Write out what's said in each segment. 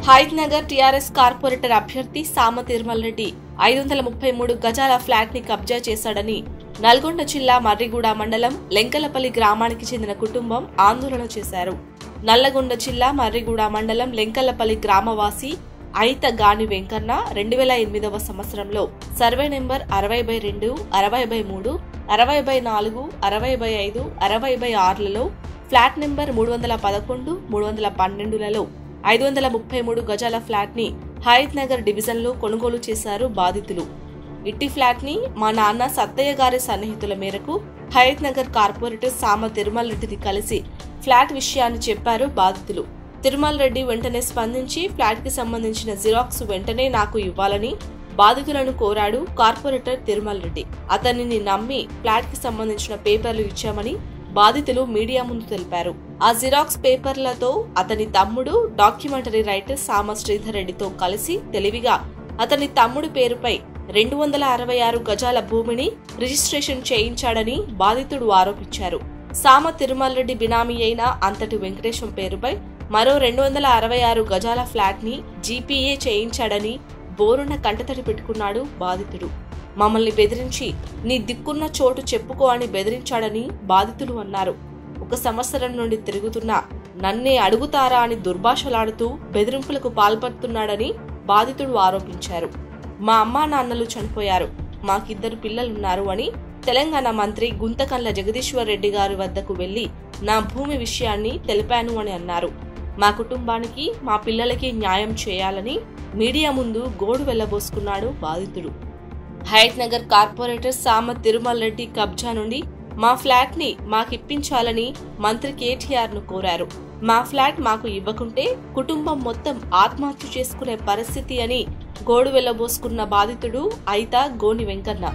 Hayath Nagar TRS corporator అభ్యర్థి సామ తిరుమల రెడ్డి 533 గజాల ఫ్లాట్ ని కబ్జా చేశాడని నల్గొండ జిల్లా మర్రిగూడ మండలం లెంకలపల్లి గ్రామానికి చెందిన కుటుంబం ఆందోళన చేశారు. నల్లగొండ జిల్లా మర్రిగూడ మండలం లెంకలపల్లి గ్రామవాసి అయిత గాని వెంకన్న 2008వ సంవత్సరంలో సర్వే నెంబర్ 60/2, 60/3, 60/4, 60/5, 60/6లలో ఫ్లాట్ నెంబర్ 311, 312లలో 533 గజాల ఫ్లాట్ ని హైత్ నగర్ డివిజన్ లో కొనుగోలు చేశారు బాధితులు. ఇట్టి ఫ్లాట్ ని మా నాన్న సత్తయ్య గారి సన్నిహితుల మేరకు హైత్ నగర్ కార్పొరేటర్ సామ తిరుమల రెడ్డిని కలిసి ఫ్లాట్ విషయాన్ని చెప్పారు బాధితులు. తిరుమల రెడ్డి వెంటనే స్పందించి ఫ్లాట్ కి సంబంధించిన జిరాక్స్ వెంటనే నాకు ఇవ్వాలని బాధితులను కోరాడు కార్పొరేటర్ తిరుమల రెడ్డి. అతనిని నమ్మి ఫ్లాట్ కి సంబంధించిన పేపర్లు ఇచ్చామని బాధితులు మీడియా ముందు తెలిపారు. ఆ జిరాక్స్ పేపర్లతో అతని తమ్ముడు డాక్యుమెంటరీ రైటర్ సామ శ్రీధర్ రెడ్డితో కలిసి తెలివిగా అతని తమ్ముడు పేరుపై 266 గజాల భూమిని రిజిస్ట్రేషన్ చేయించాడని బాధితుడు ఆరోపించారు. సామ తిరుమల రెడ్డి బినామీ అయిన అంతటి వెంకటేశం పేరుపై మరో 266 గజాల ఫ్లాట్ ని జీపీఏ చేయించాడని బోరున కంటతడి పెట్టుకున్నాడు బాధితుడు. మమ్మల్ని బెదిరించి నీ దిక్కున్న చోటు చెప్పుకో అని బెదిరించాడని బాధితులు అన్నారు. 1 సంవత్సరం నుండి తిరుగుతున్న నన్నే అడుగుతారా అని దుర్భాషలాడుతూ బెదిరింపులకు పాల్పడుతున్నాడని బాధితుడు ఆరోపించారు. మా అమ్మా నాన్నలు చనిపోయారు, మాకిద్దరు పిల్లలున్నారు అని తెలంగాణ మంత్రి గుంతకండ్ల జగదీశ్వర్ రెడ్డి గారి వద్దకు వెళ్లి నా భూమి విషయాన్ని తెలిపాను అని అన్నారు. మా కుటుంబానికి మా పిల్లలకి న్యాయం చేయాలని మీడియా ముందు గోడు వెళ్లబోసుకున్నాడు బాధితుడు. హైత్ నగర్ కార్పొరేటర్ సామ తిరుమల రెడ్డి కబ్జా నుండి మా ఫ్లాట్ ని మాకిప్పించాలని మంత్రి కేటీఆర్ ను కోరారు. మా ఫ్లాట్ మాకు ఇవ్వకుంటే కుటుంబం మొత్తం ఆత్మహత్య చేసుకునే పరిస్థితి అని గోడు వెళ్లబోసుకున్న బాధితుడు అయిత గోని వెంకన్న.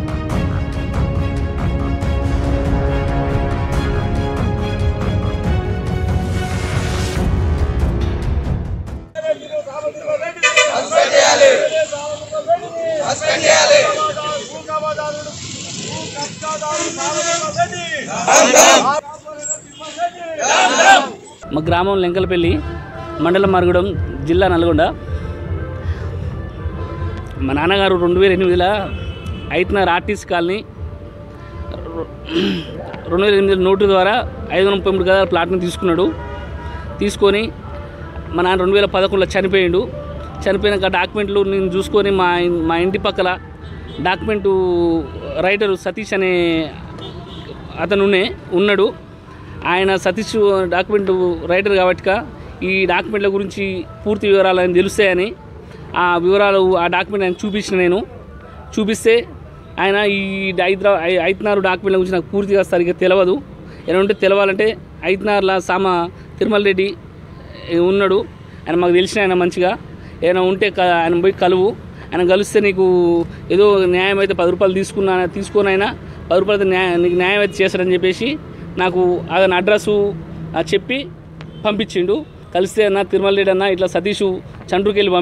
మా గ్రామం లెంకలపల్లి, మండలం మరుగుడం, జిల్లా నల్గొండ. మా నాన్నగారు 2008లో Hayath Nagar RTC colony 2008 note ద్వారా 533 గజాల ప్లాట్ని తీసుకున్నాడు. తీసుకొని మా నాన్న 2011లో చనిపోయాడు. చనిపోయినాక డాక్యుమెంట్లు నేను చూసుకొని మా ఇంటి పక్కల డాక్యుమెంటు రైటరు సతీష్ అనే అతను ఉన్నాడు. ఆయన సతీష్ డాక్యుమెంట్ రైటర్ కాబట్టి ఈ డాక్యుమెంట్ల గురించి పూర్తి వివరాలు ఆయన తెలుస్తాయని ఆ వివరాలు ఆ డాక్యుమెంట్ ఆయన నేను చూపిస్తే ఆయన ఈ హైత్ నగర్ డాక్యుమెంట్ల గురించి నాకు పూర్తిగా సరిగ్గా తెలియదు. ఏమైనా ఉంటే తెలవాలంటే హైత్ నగర్లో సామ తిరుమల రెడ్డి ఉన్నాడు, ఆయన మాకు తెలిసిన ఆయన మంచిగా. ఏమైనా ఉంటే ఆయన పోయి కలువు, ఆయన కలిస్తే నీకు ఏదో న్యాయం అయితే 10 రూపాయలు తీసుకొని అయినా 10 రూపాయలతో నీకు న్యాయం అయితే చేస్తాడని చెప్పేసి నాకు అతని అడ్రస్సు చెప్పి పంపించిండు. కలిస్తే అన్న తిరుమల రెడ్డి అన్న ఇట్లా సతీష్ చండ్రుకి వెళ్ళి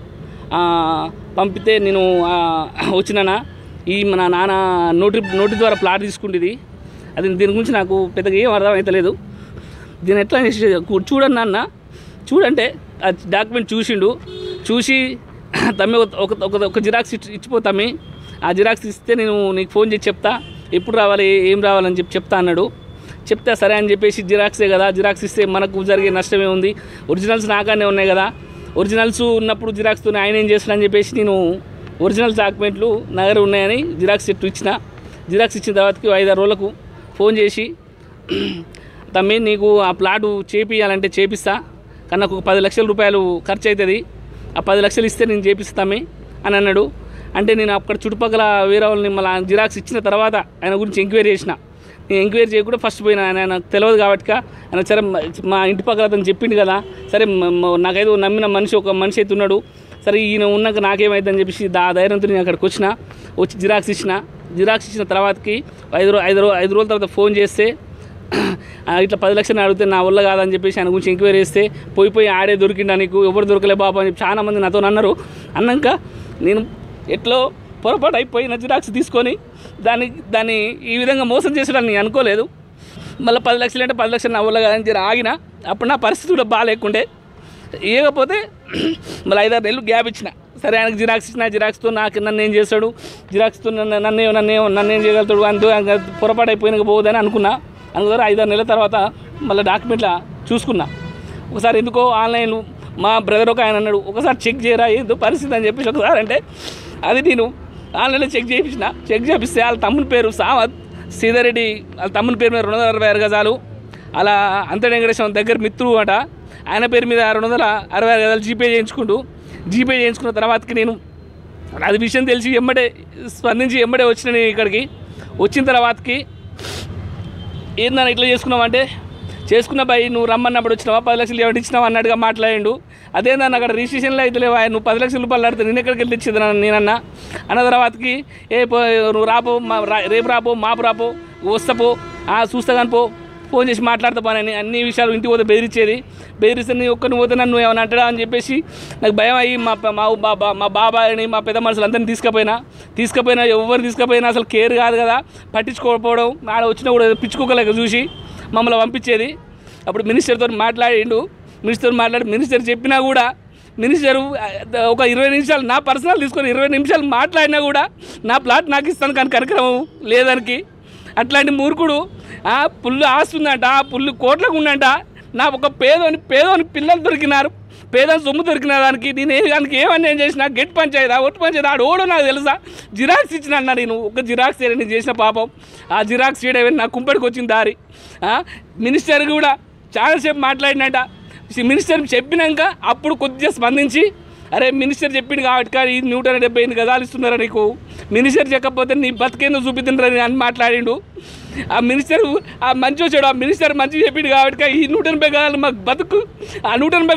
పంపితే నేను వచ్చినానా ఈ మన నాన్న నోటి ద్వారా ప్లాట్ తీసుకుంటుంది. అది దీని గురించి నాకు పెద్దగా ఏం అర్థం అవుతలేదు. దీన్ని ఎట్లా చూడన్నా అన్న చూడంటే ఆ డాక్యుమెంట్ చూసి తమ్మి ఒక జిరాక్స్ ఇచ్చిపో తమ్మి, ఆ జిరాక్స్ ఇస్తే నేను నీకు ఫోన్ చేసి చెప్తా, ఎప్పుడు రావాలి ఏం రావాలని చెప్తా అన్నాడు. చెప్తే సరే అని చెప్పేసి జిరాక్సే కదా, జిరాక్స్ ఇస్తే మనకు జరిగే నష్టమే ఉంది, ఒరిజినల్స్ నాకానే ఉన్నాయి కదా, ఒరిజినల్స్ ఉన్నప్పుడు జిరాక్స్తో ఆయన ఏం చేస్తానని చెప్పేసి నేను ఒరిజినల్ డాక్యుమెంట్లు నా దగ్గర ఉన్నాయని జిరాక్స్ ఇచ్చిన ఇచ్చిన తర్వాతకి 5-6 రోజులకు ఫోన్ చేసి తమ్మి నీకు ఆ ప్లాటు చేపియాలంటే చేపిస్తా, కానీ నాకు 10 లక్షల రూపాయలు ఖర్చు అవుతుంది, ఆ 10 లక్షలు ఇస్తే నేను చేపిస్తామి అని అన్నాడు. అంటే నేను అక్కడ చుట్టుపక్కల వేరే వాళ్ళని మళ్ళీ జిరాక్స్ ఇచ్చిన తర్వాత ఆయన గురించి ఎంక్వైరీ చేసిన. నేను ఎంక్వైరీ చేయకుండా ఫస్ట్ పోయినా, ఆయన నాకు తెలియదు కాబట్టి ఆయన సరే మా ఇంటి పక్కల అతను చెప్పిండు కదా, సరే నాకైతే నమ్మిన ఒక మనిషి అయితే ఉన్నాడు, సరే ఈయన ఉన్నాక నాకేమైందని చెప్పేసి ధైర్యంతో నేను అక్కడికి వచ్చి జిరాక్స్ ఇచ్చిన తర్వాతకి 5 రోజుల తర్వాత ఫోన్ చేస్తే ఇట్లా 10 లక్షలు అడిగితే నా వల్ల కాదని చెప్పేసి ఆయన గురించి ఎంక్వైరీ చేస్తే పోయి ఆడే దొరికిండా నీకు, ఎవరు దొరకలే బాబు అని చెప్పి చాలామంది నాతో అన్నారు. అన్నాక నేను ఎట్లో పొరపాటు అయిపోయిన జిరాక్స్ తీసుకొని దాన్ని ఈ విధంగా మోసం చేసాడని అనుకోలేదు. మళ్ళీ 10 లక్షలు అంటే 10 లక్షలు నా వల్ల కాదని ఆగిన. అప్పుడు నా పరిస్థితి కూడా బాగాలేకుండే. ఇవ్వకపోతే మళ్ళీ 5-6 నెలలు గ్యాప్ ఇచ్చిన. సరే ఆయనకు జిరాక్స్ ఇచ్చిన, జిరాక్స్తో నన్ను ఏం చేస్తాడు, జిరాక్స్తో నన్ను ఏం చేయగలుగుతాడు, అంత పొరపాటు అయిపోయినాక పోదని అనుకున్నా. 5-6 నెలల తర్వాత మళ్ళీ డాక్యుమెంట్లా చూసుకున్నా. ఒకసారి ఎందుకో ఆన్లైన్ మా బ్రదర్ ఒక ఆయన అన్నాడు, ఒకసారి చెక్ చేయరా ఏదో పరిస్థితి అని చెప్పేసి ఒకసారి అంటే అది నేను ఆన్లైన్లో చెక్ చేయించిన. చెక్ చేపిస్తే వాళ్ళ తమ్ముని పేరు సామత్ సీతారెడ్డి, వాళ్ళ తమ్ముని పేరు మీద 266 గజాలు, అలా అంత వెంకటేశ్వరం దగ్గర మిత్రుడు అట, ఆయన పేరు మీద 266 గజాలు జీపే చేయించుకున్న తర్వాతకి నేను అది విషయం తెలిసి స్పందించి వచ్చిన నేను ఇక్కడికి వచ్చిన తర్వాతకి ఏందన్నా ఇట్లా చేసుకున్నావంటే, చేసుకున్న బాయ్ నువ్వు రమ్మన్నప్పుడు వచ్చినావా, 10 లక్షలు ఎవరు ఇచ్చినావా అన్నట్టుగా మాట్లాడిండు. అదేందన్న అక్కడ రిజిస్ట్రేషన్లో అయితే లేవా, నువ్వు 10 లక్షల రూపాయలు ఆడితే నేను ఎక్కడికి వెళ్ళి ఇచ్చేది నేనన్నా అన్న తర్వాతకి నువ్వు రాపో రేపు రాపో మాపు రాపో వస్తపో చూస్తా కానీ ఫోన్ చేసి మాట్లాడతా పోనని అన్ని విషయాలు ఇంటికి పోతే బెదిరిస్తే నీ ఒక్కరిని పోతే నన్ను ఏమైనా అంటాడా అని చెప్పేసి నాకు భయం అయ్యి మా బాబాయ్ని మా పెద్ద మనుషులు అందరినీ తీసుకుపోయినా ఎవరు తీసుకుపోయినా అసలు కేర్ కాదు కదా, పట్టించుకోకపోవడం, ఆడ వచ్చినా కూడా పిచ్చుకోకలేక చూసి మమ్మల్ని పంపించేది. అప్పుడు మినిస్టర్తో మాట్లాడి మినిస్టర్ చెప్పినా కూడా మినిస్టరు ఒక 20 నిమిషాలు నా పర్సనల్ తీసుకొని 20 నిమిషాలు మాట్లాడినా కూడా నా ప్లాట్ నాకు ఇస్తాను కానీ కనకరం లేదానికి. అట్లాంటి మూర్ఖుడు పుల్లు ఆస్తుందంట, పుల్లు కోట్లకు ఉందంట, నా ఒక పేదోని పిల్లలు దొరికినారు, పేదోని సొమ్ము దొరికిన దానికి దానికి ఏమన్నా చేసినా గెట్ పంచాయతీ ఒట్టు పంచాయతీ ఓడో నాకు తెలుసా, జిరాక్స్ ఇచ్చిన అన్నా నేను ఒక జిరాక్స్ నేను చేసిన పాపం. ఆ జిరాక్స్ చేయడం నా కుంపడికి వచ్చిన దారి. మినిస్టర్ కూడా చాలాసేపు మాట్లాడినట్ట. మినిస్టర్ చెప్పినాక అప్పుడు కొద్దిగా స్పందించి అరే మినిస్టర్ చెప్పిండు కాబట్టి కానీ 178 గజాలు ఇస్తున్నారా నీకు, మినిస్టర్ చెప్పకపోతే నీ బతికేందో చూపిస్తుండ్రని అని మాట్లాడిండు. ఆ మినిస్టర్ మంచి వచ్చాడు, ఆ మినిస్టర్ మంచిగా చెప్పిండు కాబట్టి ఈ 180 గజాలు మాకు బతుకు, ఆ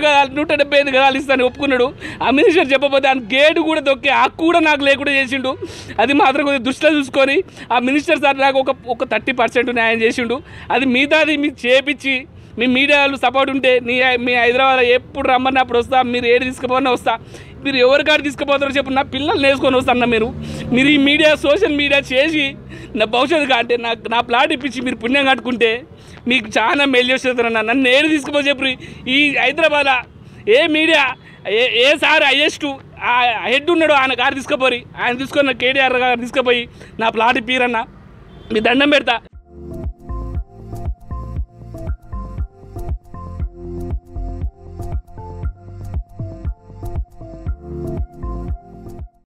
175 గజాలు ఇస్తాను ఒప్పుకున్నాడు. ఆ మినిస్టర్ చెప్పకపోతే ఆ గేటు కూడా దొక్కి హక్కు కూడా నాకు లేకుండా చేసిండు. అది మాత్రం కొద్దిగా దృష్టిలో చూసుకొని ఆ మినిస్టర్ సార్ నాకు ఒక 30% న్యాయం చేసిండు. అది మిగతాది మీకు చేపించి మీ మీడియాలో సపోర్ట్ ఉంటే మీ హైదరాబాద్ ఎప్పుడు రమ్మన్నప్పుడు వస్తా, మీరు ఏడు తీసుకుపోయినా వస్తా, మీరు ఎవరి కాడ తీసుకుపోతారో చెప్పు, నా పిల్లలు నేర్చుకొని వస్తాను. మీరు ఈ మీడియా సోషల్ మీడియా చేసి నా భవిష్యత్తు అంటే నా ప్లాట్ ఇప్పించి మీరు పుణ్యం కట్టుకుంటే మీకు చాలా మేలు చేస్తారన్న. నన్ను ఏడు తీసుకుపో చెప్పు. ఈ హైదరాబాద్ ఏ మీడియా ఏ సార్ హైయెస్ట్ హెడ్ ఉన్నాడో ఆయన కారు తీసుకుపోయి, ఆయన తీసుకొని కేటీఆర్ గారు తీసుకుపోయి నా ప్లాట్ ఇప్పిరన్న, మీ దండం పెడతా.